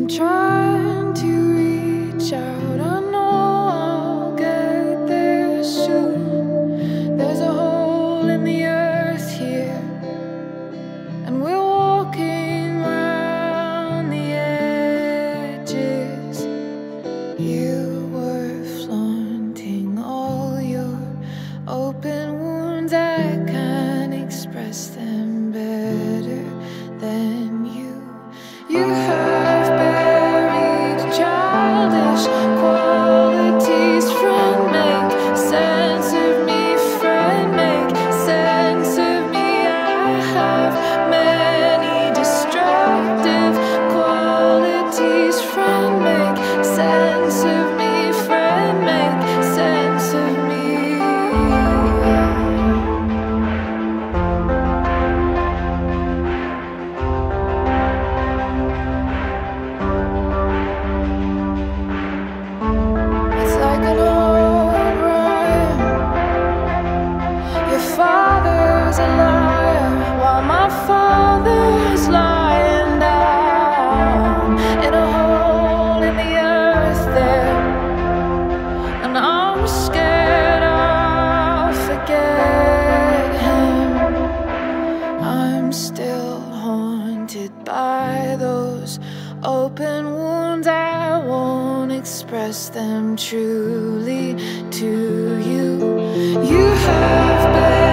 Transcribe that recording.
trying to reach out. I know I'll get there soon. There's a hole in the earth here, and we're walking round the edges. You were flaunting all your open wounds. I can't express them better than you. You have buried childish qualities. Friend, make sense of me. Friend, make sense of me. I have many destructive qualities. Friend, make sense of me. Friend, make sense of me. It's like an old rhyme. Your father's a liar while my father's lying down in a hole in the earth there, and I'm scared I'll forget him. I'm still haunted by those open wounds. I won't express them truly to you. You have been